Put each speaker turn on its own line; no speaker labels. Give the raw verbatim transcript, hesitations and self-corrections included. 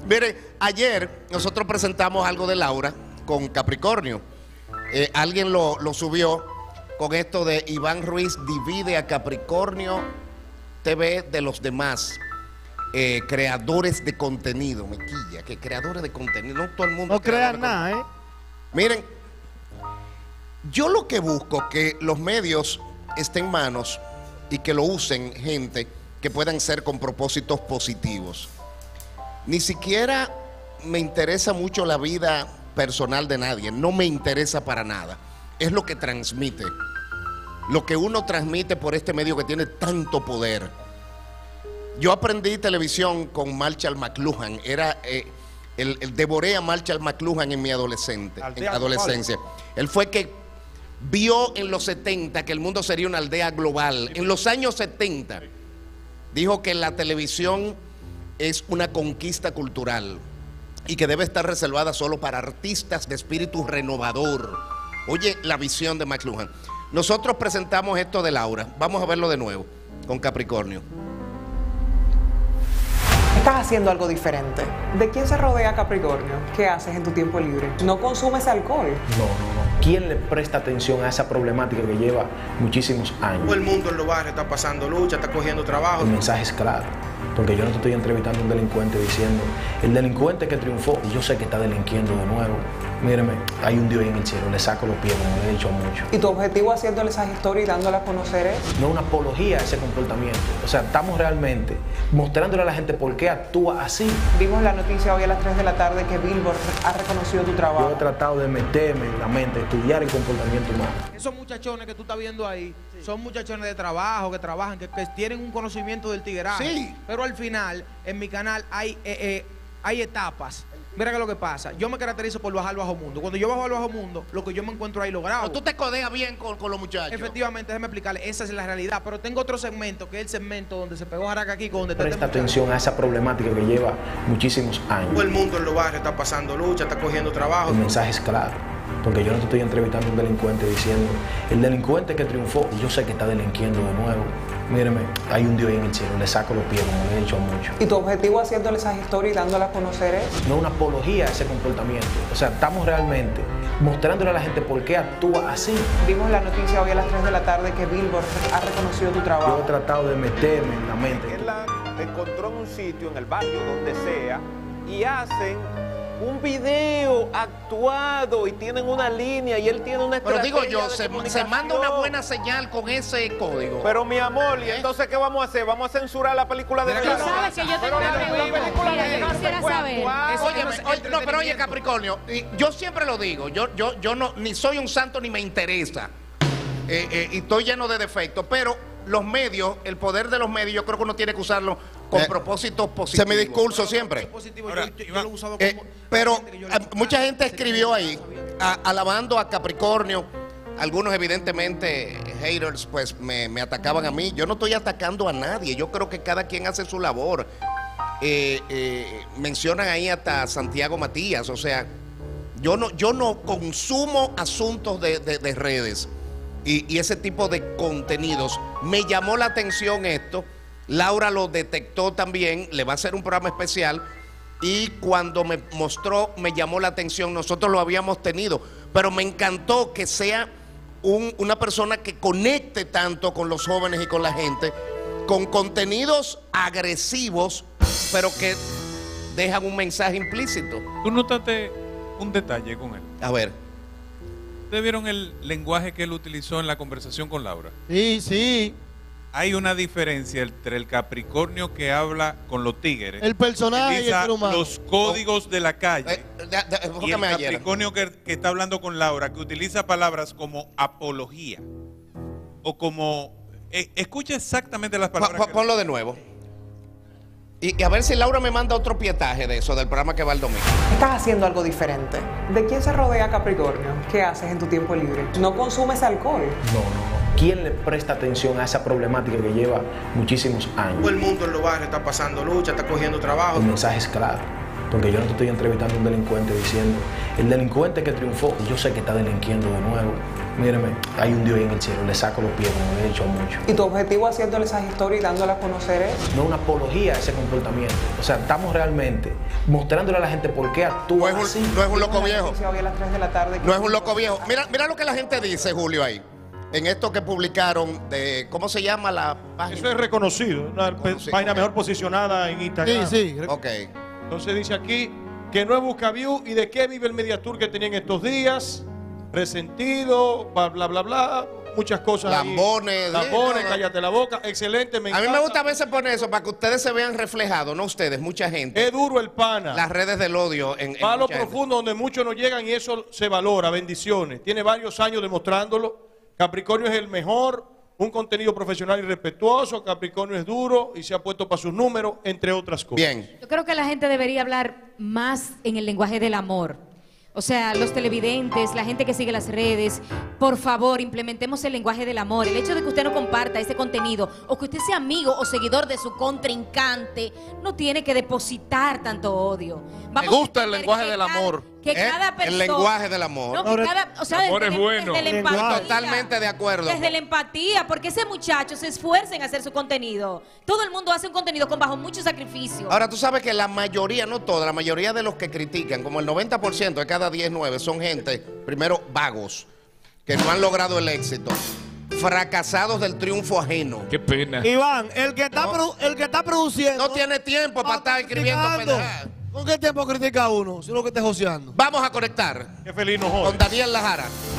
Mire, ayer nosotros presentamos algo de Laura con Capricornio. Eh, alguien lo, lo subió con esto de Iván Ruiz divide a Capricornio T V de los demás eh, creadores de contenido. Me quilla, que creadores de contenido, no todo el mundo.
No crean nada, ¿eh?
Miren, yo lo que busco que los medios estén en manos y que lo usen gente que puedan ser con propósitos positivos. Ni siquiera me interesa mucho la vida personal de nadie, no me interesa para nada. Es lo que transmite, lo que uno transmite por este medio que tiene tanto poder. Yo aprendí televisión con Marshall McLuhan, era eh, el, el devoré a Marshall McLuhan en mi adolescente, en adolescencia. Él fue que vio en los setenta que el mundo sería una aldea global. En los años setenta dijo que la televisión es una conquista cultural y que debe estar reservada solo para artistas de espíritu renovador. Oye, la visión de McLuhan. Nosotros presentamos esto de Laura. Vamos a verlo de nuevo con Capricornio.
Estás haciendo algo diferente. ¿De quién se rodea Capricornio? ¿Qué haces en tu tiempo libre? ¿No consumes alcohol?
No, no, no. ¿Quién le presta atención a esa problemática que lleva muchísimos años?
Todo el mundo en los barrios está pasando lucha, está cogiendo trabajo.
El mensaje es claro, porque yo no te estoy entrevistando a un delincuente diciendo el delincuente que triunfó y yo sé que está delinquiendo de nuevo. Míreme, hay un Dios en el cielo, le saco los pies, como le he dicho a muchos.
¿Y tu objetivo haciéndole esas historias y dándolas a conocer es?
No una apología a ese comportamiento. O sea, estamos realmente mostrándole a la gente por qué actúa así.
Vimos la noticia hoy a las tres de la tarde que Billboard ha reconocido tu trabajo.
Yo he tratado de meterme en la mente, estudiar el comportamiento humano.
Esos muchachones que tú estás viendo ahí, sí, son muchachones de trabajo, que trabajan, que, que tienen un conocimiento del tigueraje.
Sí.
Pero al final, en mi canal hay, eh, eh, hay etapas. Mira que lo que pasa, yo me caracterizo por bajar al bajo mundo. Cuando yo bajo al bajo mundo, lo que yo me encuentro ahí lo grabo.
Pero tú te codeas bien con, con los muchachos.
Efectivamente, déjame explicarle, esa es la realidad. Pero tengo otro segmento, que es el segmento donde se pegó Jaraca aquí, donde está
Presta
este
atención a esa problemática que lleva muchísimos años.
Todo el mundo en los barrios está pasando lucha, está cogiendo trabajo.
El mensaje es claro, porque yo no te estoy entrevistando a un delincuente diciendo el delincuente que triunfó y yo sé que está delinquiendo de nuevo. Míreme, hay un Dios en el cielo, le saco los pies, como le he dicho a muchos.
¿Y tu objetivo haciéndole esas historias y dándolas a conocer es?
No una apología a ese comportamiento. O sea, estamos realmente mostrándole a la gente por qué actúa así.
Vimos la noticia hoy a las tres de la tarde que Billboard ha reconocido tu trabajo.
Yo he tratado de meterme en la mente.
Él la encontró en un sitio, en el barrio, donde sea, y hacen un video actuado y tienen una línea y él tiene una
Pero
estrategia
digo yo,
de
se, se manda una buena señal con ese código.
Pero mi amor, ¿y entonces qué vamos a hacer? ¿Vamos a censurar la película de
Tú
Mira,
sabes que yo tengo una pregunta. Mira, yo quisiera saber.
Oye, oye, no, pero oye, Capricornio, y yo siempre lo digo, yo, yo, yo no, ni soy un santo ni me interesa. Eh, eh, y estoy lleno de defectos, pero los medios, el poder de los medios, yo creo que uno tiene que usarlo con eh, propósitos positivos. Se me discurso siempre.
Ahora, yo, yo, yo lo he usado como,
eh, pero gente mucha gente escribió ahí, a, alabando a Capricornio. Algunos evidentemente haters pues me, me atacaban a mí. Yo no estoy atacando a nadie, yo creo que cada quien hace su labor. Eh, eh, mencionan ahí hasta Santiago Matías, o sea, yo no, yo no consumo asuntos de, de, de redes y, y ese tipo de contenidos. Me llamó la atención esto, Laura lo detectó también, le va a hacer un programa especial y cuando me mostró, me llamó la atención, nosotros lo habíamos tenido, pero me encantó que sea un, una persona que conecte tanto con los jóvenes y con la gente, con contenidos agresivos, pero que dejan un mensaje implícito.
Tú notaste un detalle con él.
A ver.
¿Ustedes vieron el lenguaje que él utilizó en la conversación con Laura?
Sí, sí.
Hay una diferencia entre el Capricornio que habla con los tigres,
el personaje y el ser humano,
los códigos de la calle,
eh, de, de,
y el Capricornio que, que está hablando con Laura, que utiliza palabras como apología o como eh, escucha exactamente las palabras.
Pa, pa, ponlo de nuevo. Y, y a ver si Laura me manda otro pietaje de eso, del programa que va el domingo.
Estás haciendo algo diferente. ¿De quién se rodea Capricornio? ¿Qué haces en tu tiempo libre? ¿No consumes alcohol?
No, no, no. ¿Quién le presta atención a esa problemática que lleva muchísimos años?
Todo el mundo en los barrios está pasando lucha, está cogiendo trabajo.
El mensaje es claro, Porque yo no te estoy entrevistando a un delincuente diciendo, el delincuente que triunfó, yo sé que está delinquiendo de nuevo. Míreme, hay un Dios ahí en el cielo, le saco los pies, como le he dicho a muchos.
¿Y tu objetivo haciéndole esas historias y dándolas a conocer es?
No una apología a ese comportamiento. O sea, estamos realmente mostrándole a la gente por qué actúa
No es
así.
un, no es un loco viejo.
Hoy a las tres de la tarde.
No es un loco viejo. Mira, mira lo que la gente dice, Julio, ahí. En esto que publicaron de, ¿cómo se llama la página?
Eso es reconocido, una
Reconocido.
página mejor posicionada en Instagram.
Sí, sí.
Ok.
Entonces dice aquí que no es Buscaview y de qué vive el Mediatour que tenían estos días. Resentido, bla, bla, bla, bla. Muchas cosas.
Lambones.
Ahí. Lambones,
no.
cállate la boca. Excelente, me
A mí
encanta.
me gusta a veces poner eso para que ustedes se vean reflejados, no ustedes, mucha gente.
Es duro el pana.
Las redes del odio. En, en
Va a lo
mucha gente.
profundo donde muchos no llegan y eso se valora. Bendiciones. Tiene varios años demostrándolo. Capricornio es el mejor. Un contenido profesional y respetuoso. Capricornio es duro y se ha puesto para sus números, entre otras cosas.
Bien.
Yo creo que la gente debería hablar más en el lenguaje del amor. O sea, los televidentes, la gente que sigue las redes, por favor, implementemos el lenguaje del amor. El hecho de que usted no comparta ese contenido o que usted sea amigo o seguidor de su contrincante no tiene que depositar tanto odio. Vamos
Me gusta
a
el
entender
lenguaje
que
del
cada-
amor.
Que
¿Eh?
cada
El
persona,
lenguaje del amor.
No, que cada, o sea,
El amor
desde,
es bueno.
desde la
El
empatía.
lenguaje.
Totalmente de acuerdo.
Desde la empatía, porque ese muchacho se esfuerza en hacer su contenido. Todo el mundo hace un contenido con bajo mucho sacrificio.
Ahora, tú sabes que la mayoría, no toda, la mayoría de los que critican, como el noventa por ciento de cada diez, nueve, son gente, primero, vagos, que no han logrado el éxito, fracasados del triunfo ajeno.
Qué pena.
Iván, el que está, produ- el que está produciendo.
No tiene tiempo para estar escribiendo
criticando.
pendejadas.
¿Con qué tiempo critica uno? Si es lo que esté joseando.
Vamos a conectar
Qué feliz nos joda.
con Daniel Lajara.